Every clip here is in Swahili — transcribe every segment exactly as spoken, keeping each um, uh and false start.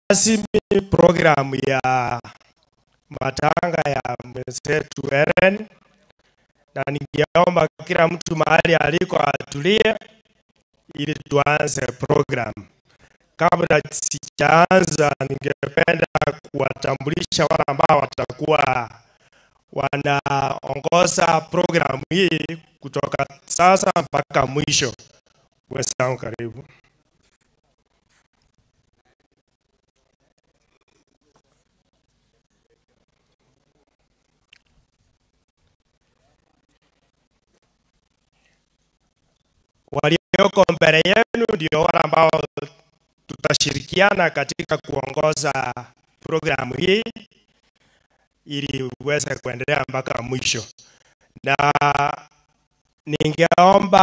rasmi programu ya matanga ya mwenzetu Hellen, na ningeomba kila mtu mahali aliko atulie ili tuanze program. Kabla sijaanza, ningependa kuwatambulisha wale ambao watakuwa wanaongoza programu hii kutoka sasa mpaka mwisho. Wenzangu, karibu. Walioko mbele yenu ndio wale ambao tutashirikiana katika kuongoza programu hii ili uweze kuendelea mpaka mwisho. Na ningeomba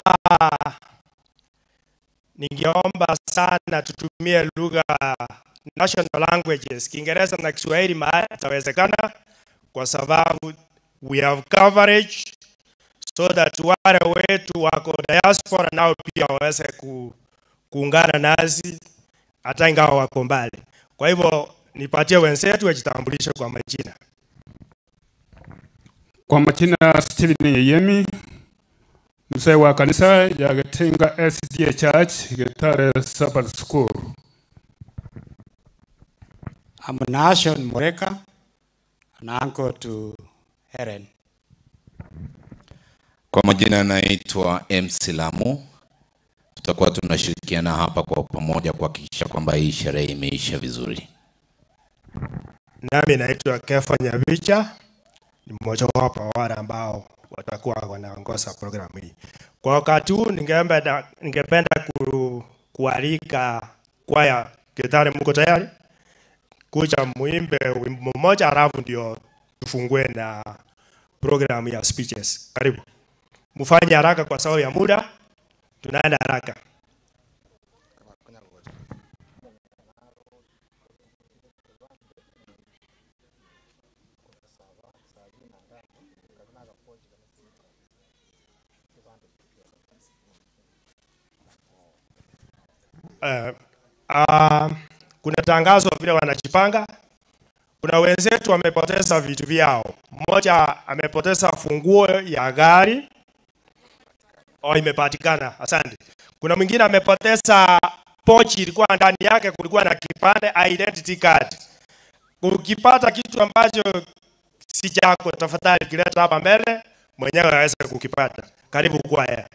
ningeomba sana tutumie lugha national languages, Kiingereza na Kiswahili mahali itawezekana, kwa sababu we have coverage, so that wale wetu wako diaspora nao pia waweze ku, kuungana nasi hata ingawa wako mbali. Kwa hivyo nipatie wenzetu wajitambulishe kwa majina. Kwa majina Steven Yemi, mzee wa kanisa ya Getinga S D A Church, Getare Sabbath School. I'm Nation Moreka, an uncle to Hellen. Kwa majina naitwa M C Lamu. Tutakuwa tunashirikiana hapa kwa pamoja kuhakikisha kwamba hii sherehe imeisha vizuri. Nami naitwa Kefa Nyabicha, ni mmoja wapo wale ambao watakuwa wanaongoza programu hii. Kwa wakati huu ningependa ningependa ku, kualika kwaya Getare, mko tayari? Kuja muimbe wimbo mmoja alafu ndio tufungue na programu ya speeches. Karibu. Mufanye haraka kwa sababu ya muda. Tunaenda haraka. Uh, uh, kuna tangazo vile wanajipanga. Kuna wenzetu wamepoteza vitu vyao. Mmoja amepoteza funguo ya gari. Oh, imepatikana. Asante. Kuna mwingine amepoteza pochi, ilikuwa ndani yake kulikuwa na kipande, identity card. Ukipata kitu ambacho si chako, tafadhali kileta hapa mbele, mwenyewe aweze kukipata. Karibu kwaya.